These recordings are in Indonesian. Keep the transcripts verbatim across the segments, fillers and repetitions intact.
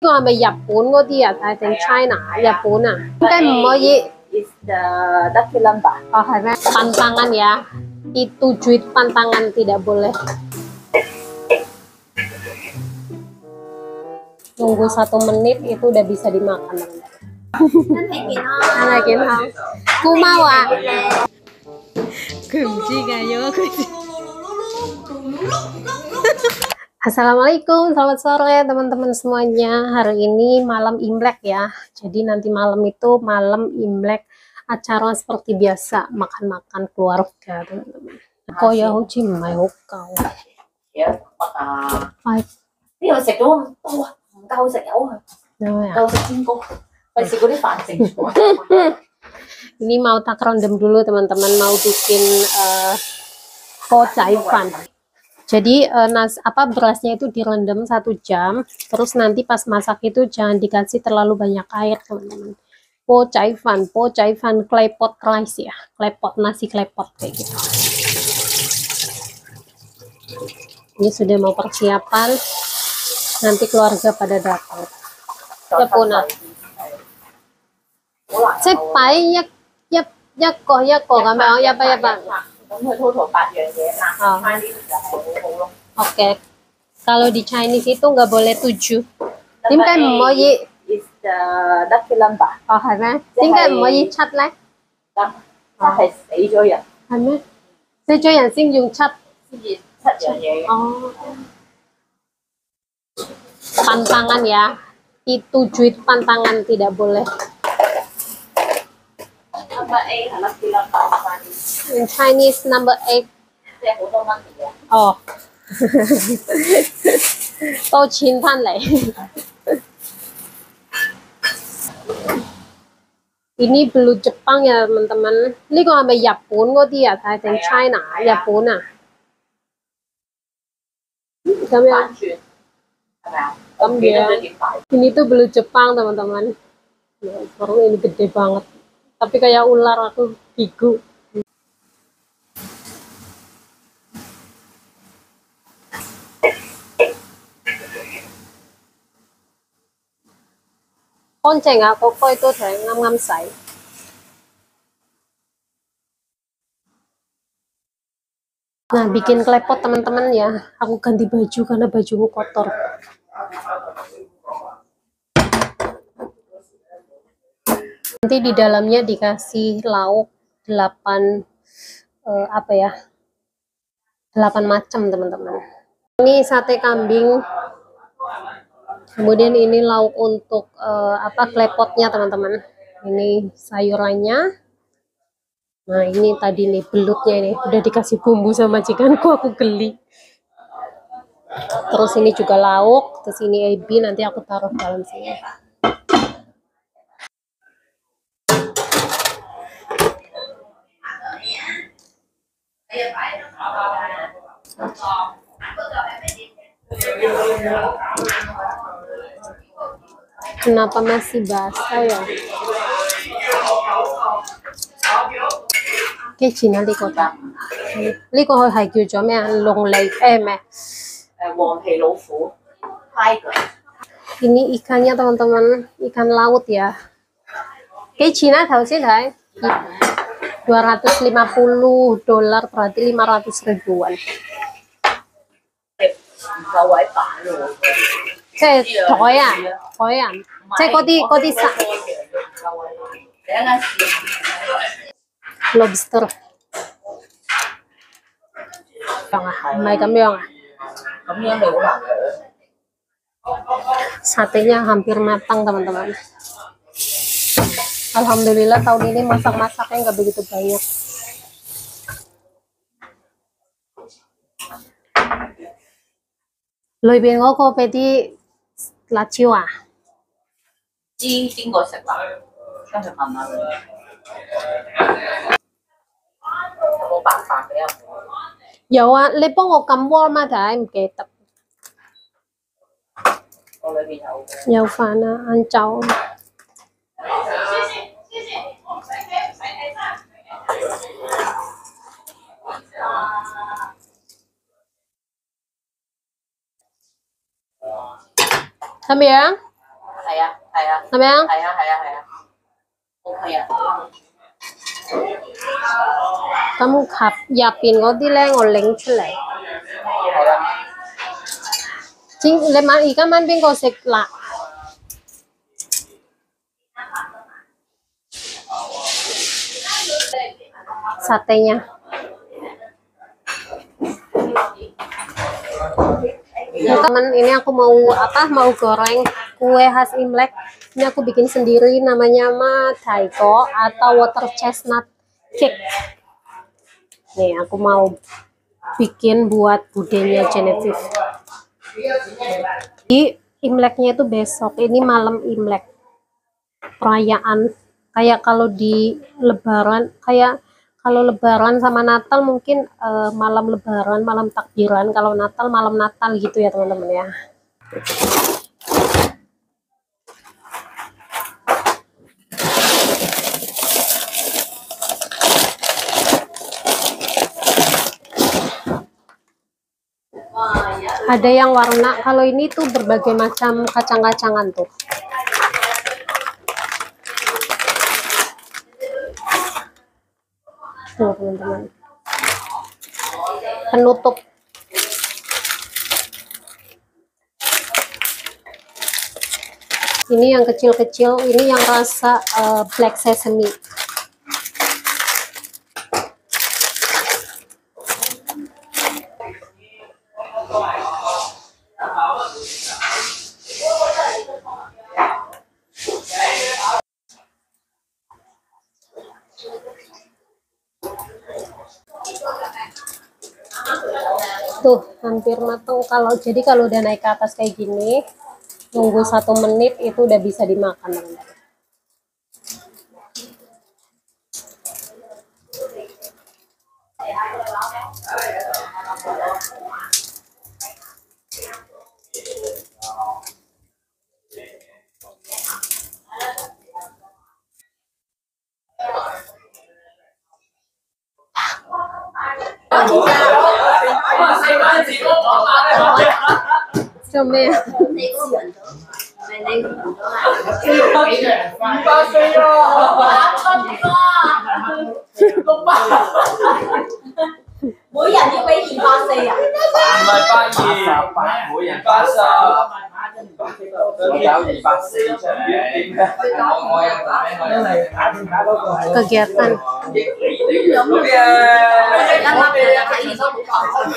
係咪日本嗰啲啊？定 China 日本啊？點解唔可以 ？Is the lucky number？ 哦，係咩？Pantangan ya. Itu duit pantangan tidak boleh. Tunggu satu menit itu udah bisa dimakan. Anak kinhang. Kumawa. Kumji gayo. Assalamualaikum, selamat sore teman-teman semuanya. Hari ini malam Imlek ya. Jadi nanti malam itu malam Imlek, acara seperti biasa, makan-makan keluarga teman-teman. Kau ya hoji mai hokau. Ya, Ai. Ini là sạch đúng không? Đâu à? Câu sạch ấu hả? Đâu ya? Câu sạch chim cô. Phải sạch có đi phản sạch. Ini mau tak rendam dulu teman-teman, mau bikin uh, po caifan. Jadi uh, nas apa berasnya itu direndam satu jam, terus nanti pas masak itu jangan dikasih terlalu banyak air teman-teman. Po caifan, po caifan klepot rice ya, klepot nasi klepot kayak gitu. Ini sudah mau persiapan, nanti keluarga pada datang. Ya puna. Cek pai yak yak yak ko yak ko kan bang ya pai bang. Oke. Kalau di Chinese itu nggak boleh tujuh. Tím cái mo yi is the lucky number. oh hay咩? Tím cái mo yi chat咧? Chat係死咗人。 係咩？死咗人先用七。 先至七樣嘢。 Oh. Pantangan ya. Itu duit pantangan tidak boleh. Number eight 係 lucky number。 In Chinese number eight。 即係好多蚊嚟嘅。 哦。多錢翻嚟。Ini belut Jepang ya teman-teman. Ini kok sampai Jepun kok dia,定 China 日本啊？咁樣。咁樣. Ini tuh belut Jepang teman-teman. Baru ini gede banget. Tapi kayak ular, aku gigu. Konceng ah, koko itu ngam-ngam say. Nah, bikin klepot teman-teman ya. Aku ganti baju karena bajuku kotor. Nanti di dalamnya dikasih lauk delapan eh, apa ya? delapan macam teman-teman. Ini sate kambing. Kemudian ini lauk untuk uh, apa klepotnya teman-teman. Ini sayurannya. Nah ini tadi nih belutnya ini udah dikasih bumbu sama majikanku, aku geli. Terus ini juga lauk, terus ini ebi nanti aku taruh dalam sini. Kenapa masih basah ya? Cái gì nó đi cô ta? Này個係叫做咩啊？龍脷誒咩？ 誒黃皮老虎 tiger。 Ini ikannya teman-teman, ikan laut ya. Kayak Cina tahu sih kan? dua ratus lima puluh dolar berarti lima ratus ribuan. 唔夠位擺喎。 即係台啊，台啊，即係嗰啲嗰啲沙 lobster。唔係咁樣啊？ 咁樣你好難攞。 Satenya hampir matang teman-teman. Alhamdulillah tahun ini masak-masaknya nggak begitu banyak.裏邊嗰個俾啲辣椒啊？ 知邊個食啦？跟住問下佢。有冇白飯俾我？ 有啊，你幫我撳 warm 啊，睇唔記得。 我裏邊有。 有飯啊，晏晝。Sao miệng? 係啊，係啊， 係咪啊？ 係啊，係啊，係啊，OK 啊。 咁及入邊嗰啲咧，我拎出嚟。 係啊。 整你晚而家晚邊個食辣？satenya. Nah, teman, ini aku mau apa? Mau goreng kue khas Imlek. Ini aku bikin sendiri, namanya mah taiko atau water chestnut cake. Nih, aku mau bikin buat budenya Genevieve. Di Imleknya itu besok, ini malam Imlek. Perayaan kayak kalau di Lebaran, kayak kalau Lebaran sama Natal mungkin uh, malam Lebaran, malam takbiran. Kalau Natal, malam Natal gitu ya teman-teman ya. Ada yang warna, kalau ini tuh berbagai macam kacang-kacangan tuh. Tuh teman-teman, penutup. Ini yang kecil-kecil, ini yang rasa uh, black sesame. Tuh hampir matang. Kalau jadi kalau udah naik ke atas kayak gini, tunggu satu menit itu udah bisa dimakan teman-teman.做咩啊？ 你個人都係你個人都係五百四啊！六百， 每人要俾二百四啊？ 唔係百二，每人八十，有二百四出嚟。我有打俾我，因為打電話嗰個係 kegiatan. 嗰啲啊，我哋啊，其實都好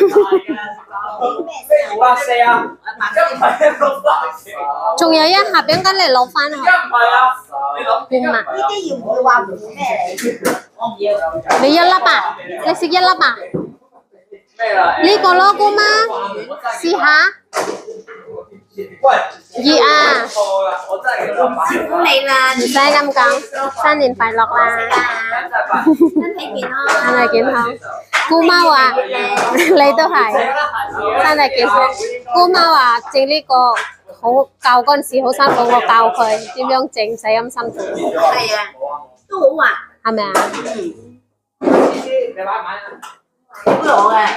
二百四啊，一唔係六百四。 仲有一盒，陣間你攞翻去。 一唔係啊，你諗邊啊？ 呢啲要唔要話唔咩嚟？我唔要。 你一粒啊？你食一粒啊？ 咩啦？ 呢個咯，姑媽，試下。 喂， 熱啊！ 錯啦，我真係要辛苦你啦， 唔使咁講，新年快樂啦！ 身體健康， 身體健康。姑媽話你都係身體健康。姑媽話整呢個好教嗰陣時好辛苦，我教佢點樣整，使咁辛苦。 係啊，都好滑， 係咪啊？ 你買唔買？ 好攞嘅。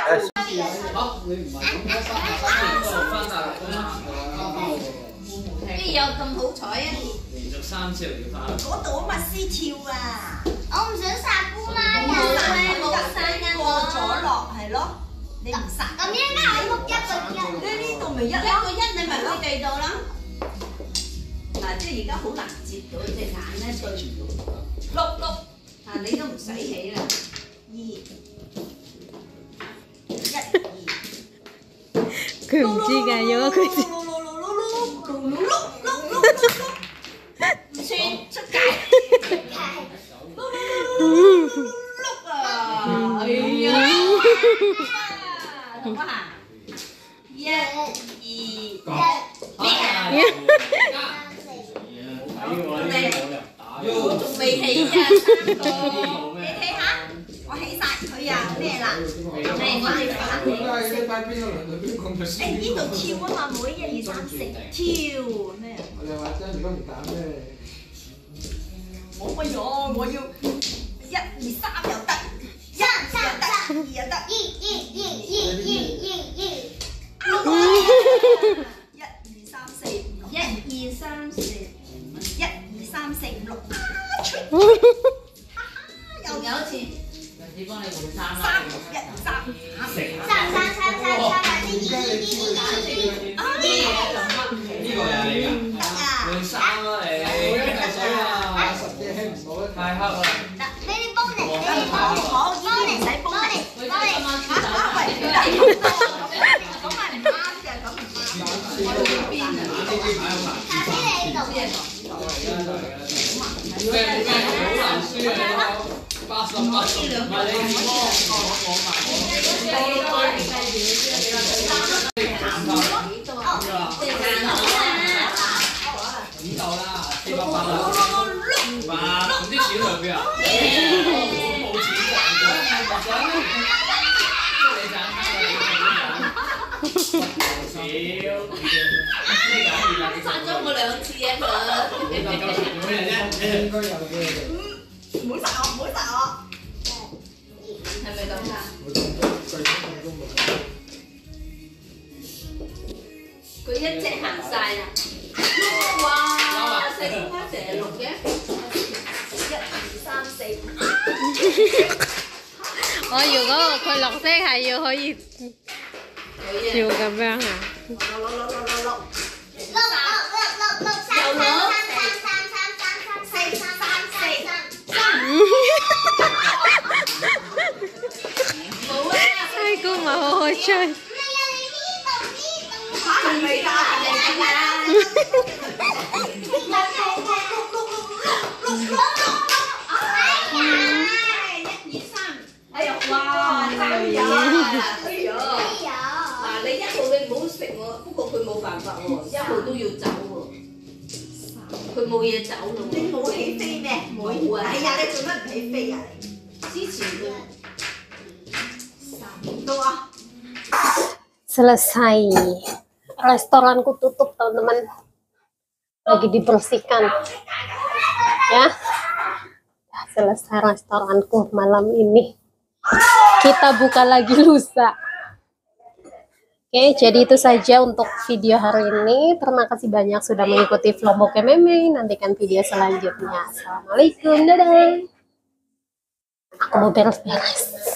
邊有咁好彩啊？ 連續三次嚟翻。 嗰度密絲跳啊！ 我唔想殺姑媽呀，佢冇生㗎過咗落係咯，你唔殺。 咁應該係碌一個一。 呢呢度咪一一個一，你咪去地度啦。嗱，即係而家好難接到隻眼咧，對唔到。碌碌，啊你都唔使起啦。二，一二。 佢唔知㗎，有佢知。 算出界。碌啊！哎呀，同我行。一、二，咩啊？我仲未起啊，三個。你睇下，我起晒佢啊，咩啦？嚟，我哋反你。誒呢度跳啊嘛，妹，一二三四，跳咩啊？ 我哋話真，如果唔揀咩？ 我哎呀，我要一二三又得，一又得，二又得， 一一一一一一一。 一二三四，一二三四。 又有錢。 只幫你換衫啦。 三一三食三三三三三百零一一一一呢個又係你㗎？換衫啦你。 係水啊！十隻輕唔到咧， 太黑啦。 嗱，呢啲幫你，呢啲幫你， 我呢啲唔使幫你， 幫你，幫你。 啊喂，佢係咁係唔啱嘅，咁唔啱。我哋要邊啊？ 下次你做嘅。 咩咩好難輸啊！八十八十，唔係你我我我埋我。五嚿啦，四百八啦。哇！咁啲錢去邊啊？冇錢賺嘅，賺你賺少。 賺咗我兩次啊佢。 你夠錢做咩啫？ 應該有嘅。 唔好殺我，唔好殺我。 係咪咁㗎？ 最終成功冇。 佢一隻行晒啦！哇！四點開成日錄嘅。 一二三四五。 我如果佢綠色係要可以照咁樣啊？ 六六六六六六。 六六六六六三三三三三三三四三三四三三。 冇啊！ 太高咪好好吹。 嚇係咪㗎？係咪㗎？ 哎呀，哇！真係有啊！哎呀！嗱，你一號你唔好食喎，不過佢冇辦法喎，一號都要走喎，佢冇嘢走咯。 你冇起飛咩？ 冇啊！ 係啊，你做乜唔起飛啊？ 之前佢到啊！ Selesai. Restoranku tutup, teman-teman. Lagi dibersihkan. Ya. Selesai restoranku malam ini. Kita buka lagi lusa. Oke, jadi itu saja untuk video hari ini. Terima kasih banyak sudah mengikuti vlog Bokememe. Nantikan video selanjutnya. Assalamualaikum, dadah. Aku mau beres-beres.